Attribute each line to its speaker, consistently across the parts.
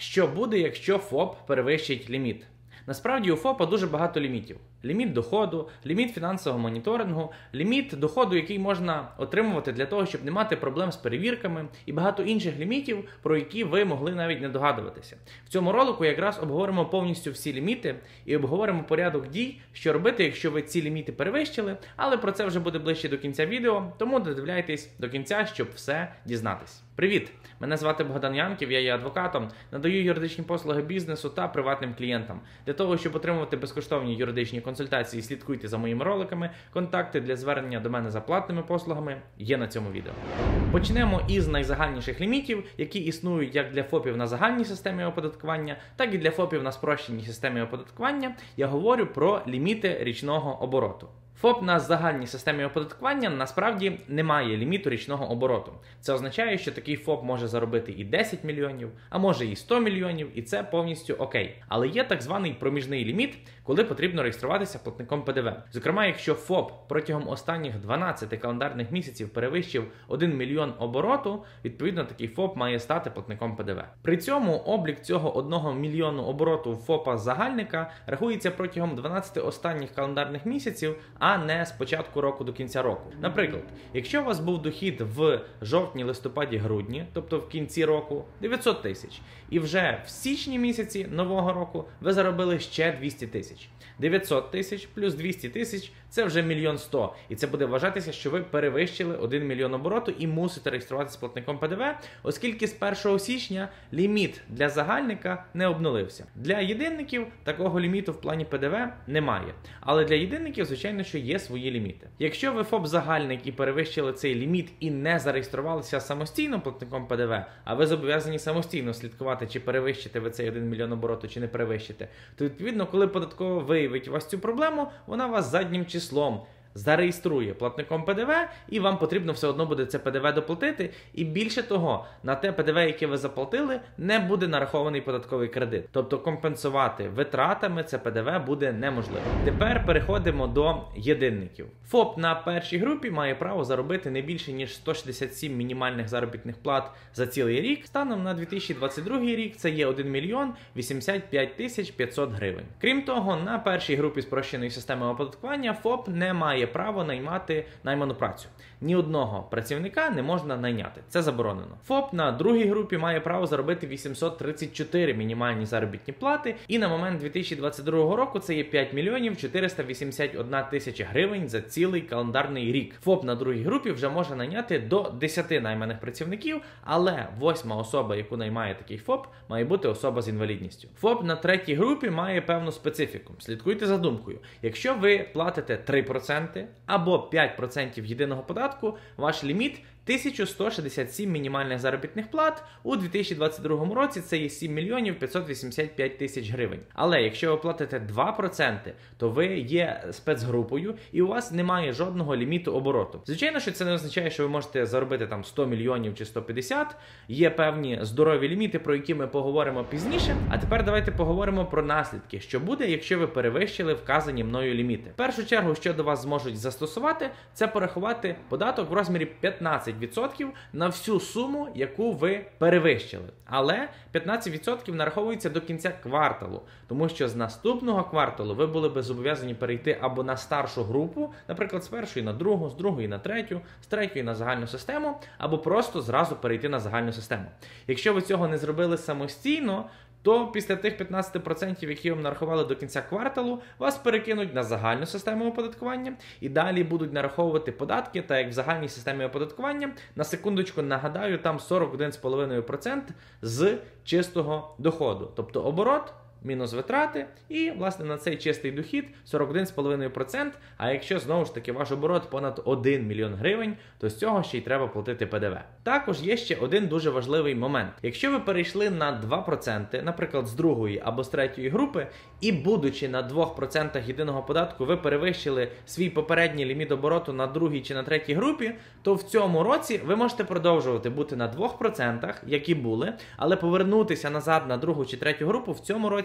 Speaker 1: Що буде, якщо ФОП перевищить ліміт? Насправді у ФОПа дуже багато лімітів. Ліміт доходу, ліміт фінансового моніторингу, ліміт доходу, який можна отримувати для того, щоб не мати проблем з перевірками, і багато інших лімітів, про які ви могли навіть не догадуватися. В цьому ролику якраз обговоримо повністю всі ліміти і обговоримо порядок дій, що робити, якщо ви ці ліміти перевищили, але про це вже буде ближче до кінця відео, тому додивляйтесь до кінця, щоб все дізнатись. Привіт! Мене звати Богдан Янків, я є адвокатом, надаю юридичні послуги бізнесу та приватним клієнтам. Для того, щоб отримувати безкоштовні юридичні консультації, слідкуйте за моїми роликами, контакти для звернення до мене за платними послугами є на цьому відео. Почнемо із найзагальніших лімітів, які існують як для ФОПів на загальній системі оподаткування, так і для ФОПів на спрощеній системі оподаткування. Я говорю про ліміти річного обороту. ФОП на загальній системі оподаткування насправді не має ліміту річного обороту. Це означає, що такий ФОП може заробити і 10 мільйонів, а може і 100 мільйонів, і це повністю окей. Але є так званий проміжний ліміт, коли потрібно реєструватися платником ПДВ. Зокрема, якщо ФОП протягом останніх 12 календарних місяців перевищив 1 мільйон обороту, відповідно такий ФОП має стати платником ПДВ. При цьому облік цього 1 мільйону обороту ФОПа загальника рахується протягом 12 останніх календарних місяців, а не з початку року до кінця року. Наприклад, якщо у вас був дохід в жовтні, листопаді, грудні, тобто в кінці року, 900 тисяч, і вже в січні місяці нового року ви заробили ще 200 тисяч. 900 тисяч плюс 200 тисяч – це вже 1 мільйон 100. І це буде вважатися, що ви перевищили 1 мільйон обороту і мусите реєструватися платником ПДВ, оскільки з 1 січня ліміт для загальника не обнулився. Для єдинників такого ліміту в плані ПДВ немає. Але для єдинників, звичайно, що є свої ліміти. Якщо ви ФОП-загальник і перевищили цей ліміт і не зареєструвалися самостійно платником ПДВ, а ви зобов'язані самостійно слідкувати, чи перевищите ви цей 1 мільйон обороту, чи не перевищите, то відповідно, коли податкова виявить у вас цю проблему, вона вас заднім числом зареєструє платником ПДВ, і вам потрібно все одно буде це ПДВ доплатити, і більше того, на те ПДВ, яке ви заплатили, не буде нарахований податковий кредит. Тобто компенсувати витратами це ПДВ буде неможливо. Тепер переходимо до єдинників. ФОП на першій групі має право заробити не більше, ніж 167 мінімальних заробітних плат за цілий рік. Станом на 2022 рік це є 1 мільйон 85 тисяч 500 гривень. Крім того, на першій групі спрощеної системи оподаткування ФОП не має право наймати найману працю. Ні одного працівника не можна найняти. Це заборонено. ФОП на другій групі має право заробити 834 мінімальні заробітні плати, і на момент 2022 року це є 5 мільйонів 481 тисяча гривень за цілий календарний рік. ФОП на другій групі вже може найняти до 10 найманих працівників, але 8-ма особа, яку наймає такий ФОП, має бути особа з інвалідністю. ФОП на третій групі має певну специфіку. Слідкуйте за думкою. Якщо ви платите 3% або 5% єдиного податку, ваш ліміт 1167 мінімальних заробітних плат, у 2022 році це є 7 мільйонів 585 тисяч гривень. Але якщо ви платите 2%, то ви є спецгрупою і у вас немає жодного ліміту обороту. Звичайно, що це не означає, що ви можете заробити там 100 мільйонів чи 150. Є певні здорові ліміти, про які ми поговоримо пізніше. А тепер давайте поговоримо про наслідки, що буде, якщо ви перевищили вказані мною ліміти. В першу чергу, що до вас зможуть застосувати, це порахувати податок в розмірі 15% на всю суму, яку ви перевищили. Але 15% нараховується до кінця кварталу, тому що з наступного кварталу ви були би зобов'язані перейти або на старшу групу, наприклад, з першої на другу, з другої на третю, з третьої на загальну систему, або просто зразу перейти на загальну систему. Якщо ви цього не зробили самостійно, то після тих 15%, які вам нарахували до кінця кварталу, вас перекинуть на загальну систему оподаткування і далі будуть нараховувати податки, так як в загальній системі оподаткування, на секундочку нагадаю, там 41,5% з чистого доходу, тобто оборот мінус витрати, і, власне, на цей чистий дохід 41,5%, а якщо, знову ж таки, ваш оборот понад 1 мільйон гривень, то з цього ще й треба платити ПДВ. Також є ще один дуже важливий момент. Якщо ви перейшли на 2%, наприклад, з другої або з третьої групи, і будучи на 2% єдиного податку, ви перевищили свій попередній ліміт обороту на другій чи на третій групі, то в цьому році ви можете продовжувати бути на 2%, які були, але повернутися назад на другу чи третю групу в цьому році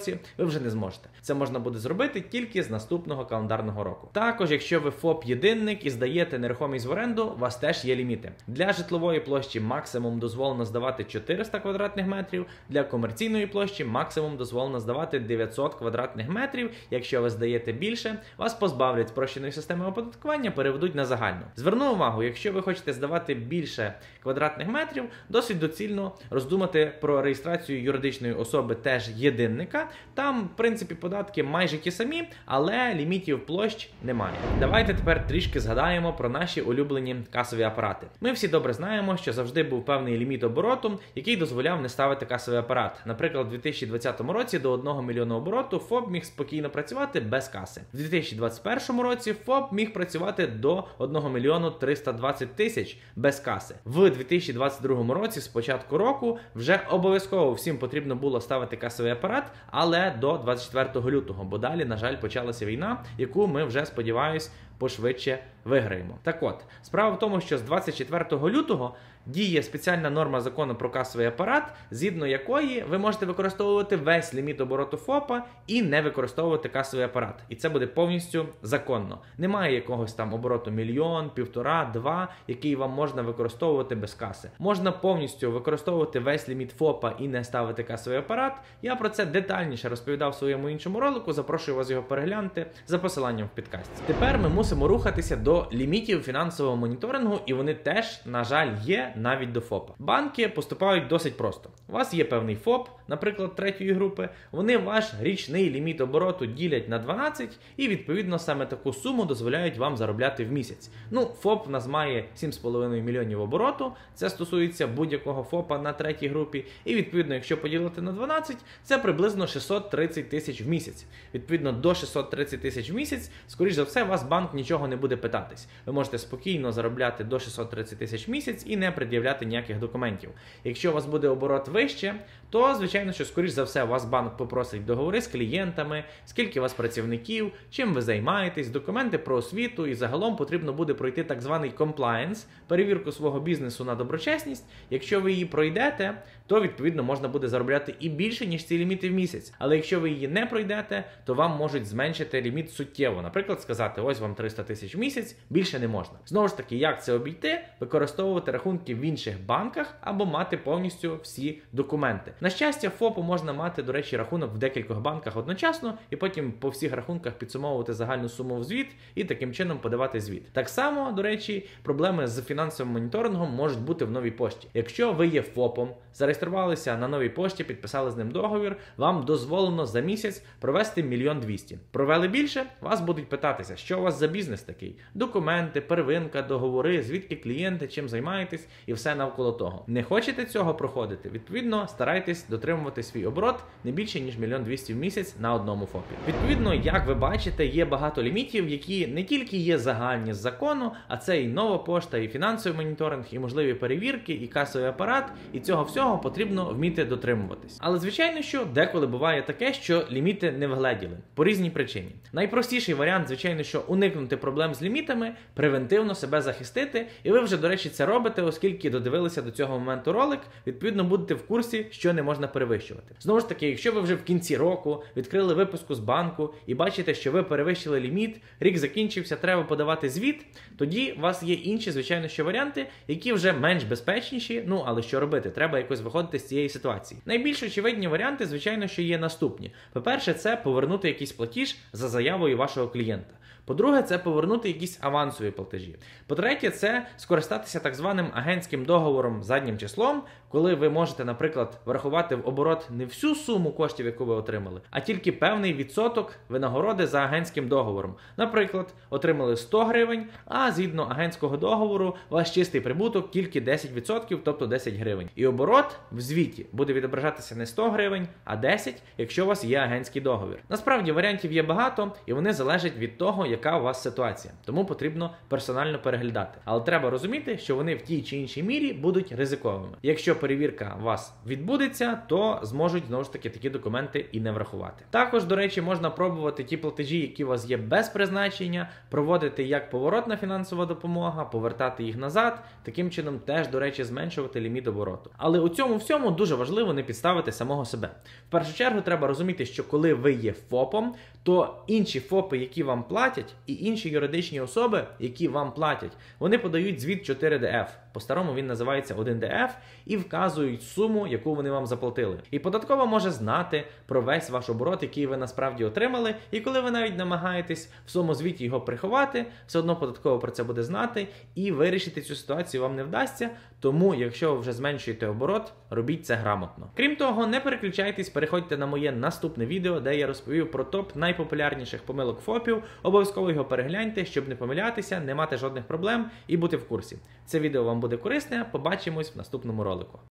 Speaker 1: році ви вже не зможете. Це можна буде зробити тільки з наступного календарного року. Також, якщо ви ФОП-єдинник і здаєте нерухомість в оренду, у вас теж є ліміти. Для житлової площі максимум дозволено здавати 400 квадратних метрів, для комерційної площі максимум дозволено здавати 900 квадратних метрів. Якщо ви здаєте більше, вас позбавлять спрощеної системи оподаткування, переведуть на загальну. Зверну увагу, якщо ви хочете здавати більше квадратних метрів, досить доцільно роздумати про реєстрацію юридичної особи теж єдинника. Там, в принципі, податки майже ті самі, але лімітів площ немає. Давайте тепер трішки згадаємо про наші улюблені касові апарати. Ми всі добре знаємо, що завжди був певний ліміт обороту, який дозволяв не ставити касовий апарат. Наприклад, у 2020 році до 1 мільйона обороту ФОП міг спокійно працювати без каси. У 2021 році ФОП міг працювати до 1 мільйону 320 тисяч без каси. В 2022 році, з початку року, вже обов'язково всім потрібно було ставити касовий апарат, але до 24 лютого, бо далі, на жаль, почалася війна, яку ми вже, сподіваюсь, пошвидше виграємо. Так от, справа в тому, що з 24 лютого діє спеціальна норма закону про касовий апарат, згідно якої ви можете використовувати весь ліміт обороту ФОПа і не використовувати касовий апарат. І це буде повністю законно. Немає якогось там обороту мільйон, 1,5, 2, який вам можна використовувати без каси. Можна повністю використовувати весь ліміт ФОПа і не ставити касовий апарат. Я про це детальніше розповідав в своєму іншому ролику, запрошую вас його переглянути за посиланням в підкасті. Тепер ми мусимо рухатися до лімітів фінансового моніторингу, і вони теж, на жаль, є навіть до ФОПа. Банки поступають досить просто. У вас є певний ФОП, наприклад, третьої групи, вони ваш річний ліміт обороту ділять на 12 і, відповідно, саме таку суму дозволяють вам заробляти в місяць. ФОП в нас має 7,5 мільйонів обороту, це стосується будь-якого ФОПа на третій групі, і, відповідно, якщо поділити на 12, це приблизно 630 тисяч в місяць. Відповідно, до 630 тисяч в місяць, скоріш за все, вас банк нічого не буде питатись. Ви можете спокійно заробляти до 630 тисяч в місяць і не пред'являти ніяких документів. Якщо у вас буде оборот вище, то, звичайно, що, скоріш за все, вас банк попросить договори з клієнтами, скільки у вас працівників, чим ви займаєтесь, документи про освіту, і загалом потрібно буде пройти так званий compliance, перевірку свого бізнесу на доброчесність. Якщо ви її пройдете, то, відповідно, можна буде заробляти і більше, ніж ці ліміти в місяць. Але якщо ви її не пройдете, то вам можуть зменшити ліміт суттєво. Наприклад, сказати, ось вам 300 тисяч в місяць, більше не можна. Знову ж таки, як це обійти? Використовувати рахунки в інших банках або мати повністю всі документи. На щастя, ФОПу можна мати, до речі, рахунок в декількох банках одночасно і потім по всіх рахунках підсумовувати загальну суму в звіт і таким чином подавати звіт. Так само, до речі, проблеми з фінансовим моніторингом можуть бути в Новій пошті. Якщо ви є ФОПом, зареєструвалися на Новій пошті, підписали з ним договір, вам дозволено за місяць провести 1 200 000. Провели більше, вас будуть питатися, що у вас за бізнес такий. Документи, первинка, договори, звідки клієнти, чим займаєтесь і все навколо того. Не хочете цього проходити? Відповідно, старайтесь дотримувати свій оборот не більше, ніж 1 200 000 в місяць на одному ФОПі. Відповідно, як ви бачите, є багато лімітів, які не тільки є загальні з закону, а це і Нова пошта, і фінансовий моніторинг, і можливі перевірки, і касовий апарат, і цього всього потрібно вміти дотримуватись. Але, звичайно, що деколи буває таке, що ліміти не вгледіли. По різній причині. Найпростіший варіант, звичайно, що уникнути проблем з лімітами, превентивно себе захистити, і ви вже, до речі, це робите, оскільки додивилися до цього моменту ролик, відповідно, будете в курсі, що не можна перевищувати. Знову ж таки, якщо ви вже в кінці року відкрили виписку з банку і бачите, що ви перевищили ліміт, рік закінчився, треба подавати звіт, тоді у вас є інші, звичайно, що варіанти, які вже менш безпечніші, але що робити? Треба якось виходити з цієї ситуації. Найбільш очевидні варіанти, звичайно, що є наступні. По-перше, це повернути якийсь платіж за заявою вашого клієнта. По-друге, це повернути якісь авансові платежі. По-третє, це скористатися так званим агентським договором заднім числом, коли ви можете, наприклад, врахувати в оборот не всю суму коштів, яку ви отримали, а тільки певний відсоток винагороди за агентським договором. Наприклад, отримали 100 гривень, а згідно агентського договору ваш чистий прибуток тільки 10%, тобто 10 гривень. І оборот в звіті буде відображатися не 100 гривень, а 10, якщо у вас є агентський договір. Насправді, варіантів є багато, і вони залежать від того, яка у вас ситуація. Тому потрібно персонально переглядати. Але треба розуміти, що вони в тій чи іншій мірі будуть ризиковими. Якщо перевірка у вас відбудеться, то зможуть знову ж таки такі документи і не врахувати. Також, до речі, можна пробувати ті платежі, які у вас є без призначення, проводити як поворотна фінансова допомога, повертати їх назад, таким чином теж, до речі, зменшувати ліміт обороту. Але у цьому всьому дуже важливо не підставити самого себе. В першу чергу треба розуміти, що коли ви є ФОПом, то інші ФОПи, які вам платять, і інші юридичні особи, які вам платять, вони подають звіт 4ДФ. По-старому він називається 1ДФ і вказують суму, яку вони вам заплатили. І податкова може знати про весь ваш оборот, який ви насправді отримали, і коли ви навіть намагаєтесь в своєму звіті його приховати, все одно податкова про це буде знати, і вирішити цю ситуацію вам не вдасться, тому якщо ви вже зменшуєте оборот, робіть це грамотно. Крім того, не переключайтесь, переходьте на моє наступне відео, де я розповів про топ найпопулярніших помилок ФОПів, обов'язково його перегляньте, щоб не помилятися, не мати жодних проблем і бути в курсі. Це відео вам буде корисне, побачимось в наступному ролику.